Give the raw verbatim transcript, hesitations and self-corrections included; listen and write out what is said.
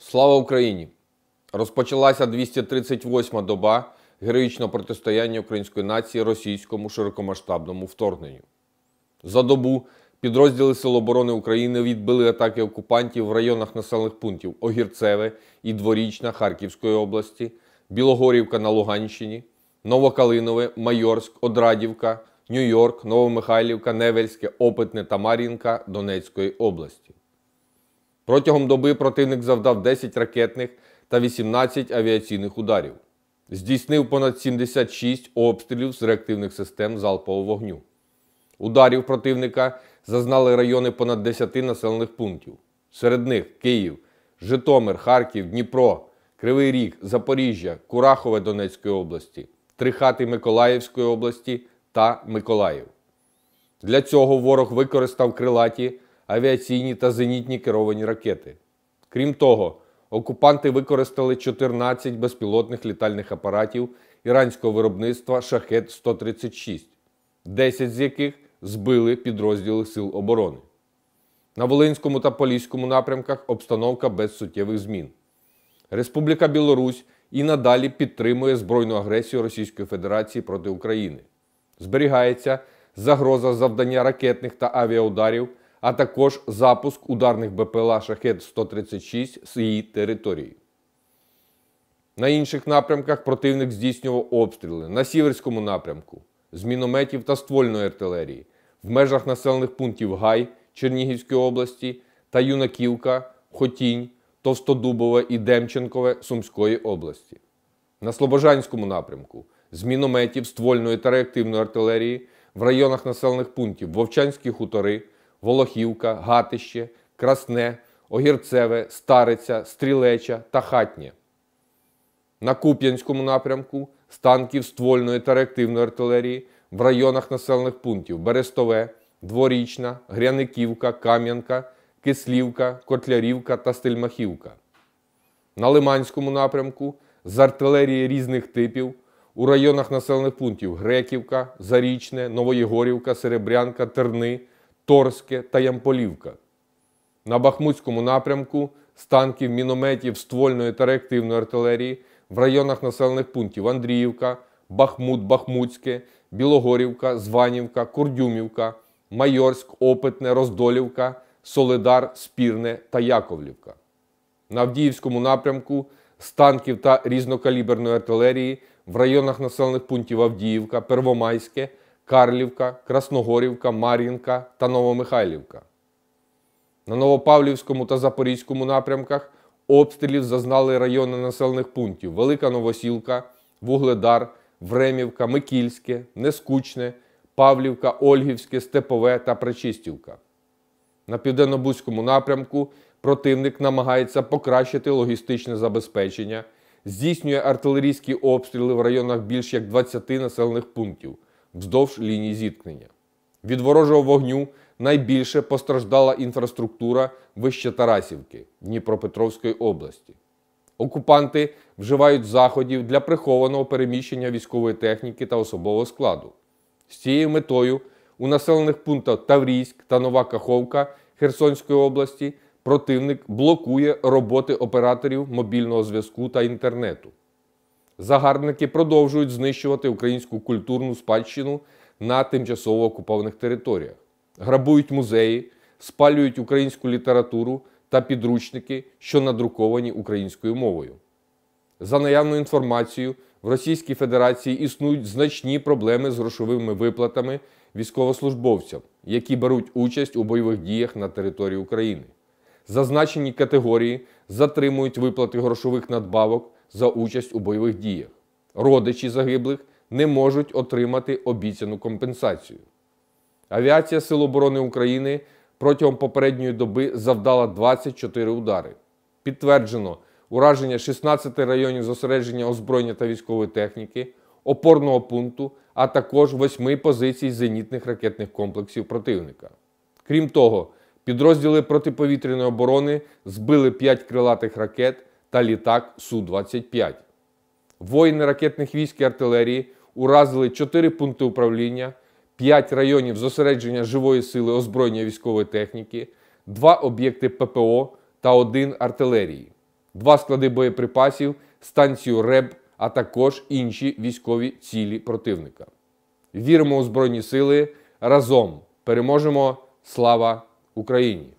Слава Україні! Розпочалася двісті тридцять восьма доба героїчного протистояння української нації російському широкомасштабному вторгненню. За добу підрозділи Сил оборони України відбили атаки окупантів в районах населених пунктів Огірцеве і Дворічна Харківської області, Білогорівка на Луганщині, Новокалинове, Майорськ, Одрадівка, Нью-Йорк, Новомихайлівка, Невельське, Опитне та Мар'їнка Донецької області. Протягом доби противник завдав десять ракетних та вісімнадцять авіаційних ударів. Здійснив понад сімдесят шість обстрілів з реактивних систем залпового вогню. Ударів противника зазнали райони понад десяти населених пунктів. Серед них Київ, Житомир, Харків, Дніпро, Кривий Ріг, Запоріжжя, Курахове Донецької області, Трихати Миколаївської області та Миколаїв. Для цього ворог використав крилаті, авіаційні та зенітні керовані ракети. Крім того, окупанти використали чотирнадцять безпілотних літальних апаратів іранського виробництва Шахед сто тридцять шість, десять з яких збили підрозділи Сил оборони. На Волинському та Поліському напрямках обстановка без суттєвих змін. Республіка Білорусь і надалі підтримує збройну агресію Російської Федерації проти України. Зберігається загроза завдання ракетних та авіаударів, а також запуск ударних БПЛА Шахед сто тридцять шість з її території. На інших напрямках противник здійснював обстріли. На Сіверському напрямку з мінометів та ствольної артилерії, в межах населених пунктів Гай Чернігівської області та Юнаківка, Хотінь, Товстодубове і Демченкове Сумської області. На Слобожанському напрямку з мінометів, ствольної та реактивної артилерії в районах населених пунктів Вовчанські хутори, Волохівка, Гатище, Красне, Огірцеве, Стариця, Стрілеча та Хатнє. На Куп'янському напрямку з танків ствольної та реактивної артилерії в районах населених пунктів Берестове, Дворічна, Гряниківка, Кам'янка, Кислівка, Котлярівка та Стельмахівка. На Лиманському напрямку з артилерії різних типів у районах населених пунктів Греківка, Зарічне, Новоєгорівка, Серебрянка, Терни, Торське та Ямполівка. На Бахмутському напрямку з танків, мінометів, ствольної та реактивної артилерії в районах населених пунктів Андріївка, Бахмут, Бахмутське, Білогорівка, Званівка, Курдюмівка, Майорськ, Опитне, Роздолівка, Солидар, Спірне та Яковлівка. На Авдіївському напрямку з танків та різнокаліберної артилерії в районах населених пунктів Авдіївка, Первомайське, Карлівка, Красногорівка, Мар'їнка та Новомихайлівка. На Новопавлівському та Запорізькому напрямках обстрілів зазнали райони населених пунктів Велика Новосілка, Вугледар, Времівка, Микільське, Нескучне, Павлівка, Ольгівське, Степове та Пречистівка. На Південно-Бузькому напрямку противник намагається покращити логістичне забезпечення, здійснює артилерійські обстріли в районах більш як двадцяти населених пунктів вздовж лінії зіткнення. Від ворожого вогню найбільше постраждала інфраструктура вище Тарасівки Дніпропетровської області. Окупанти вживають заходів для прихованого переміщення військової техніки та особового складу. З цією метою у населених пунктах Таврійськ та Нова Каховка Херсонської області противник блокує роботи операторів мобільного зв'язку та інтернету. Загарбники продовжують знищувати українську культурну спадщину на тимчасово окупованих територіях. Грабують музеї, спалюють українську літературу та підручники, що надруковані українською мовою. За наявною інформацією, в Російській Федерації існують значні проблеми з грошовими виплатами військовослужбовцям, які беруть участь у бойових діях на території України. Зазначені категорії затримують виплати грошових надбавок за участь у бойових діях. Родичі загиблих не можуть отримати обіцяну компенсацію. Авіація Сил оборони України протягом попередньої доби завдала двадцять чотири удари. Підтверджено ураження шістнадцяти районів зосередження озброєння та військової техніки, опорного пункту, а також восьми позицій зенітних ракетних комплексів противника. Крім того, підрозділи протиповітряної оборони збили п'ять крилатих ракет та літак Су двадцять п'ять. Воїни ракетних військ і артилерії уразили чотири пункти управління, п'ять районів зосередження живої сили озброєння військової техніки, два об'єкти ППО та один артилерії. два склади боєприпасів, станцію РЕБ, а також інші військові цілі противника. Віримо у Збройні Сили. Разом переможемо! Слава Україні!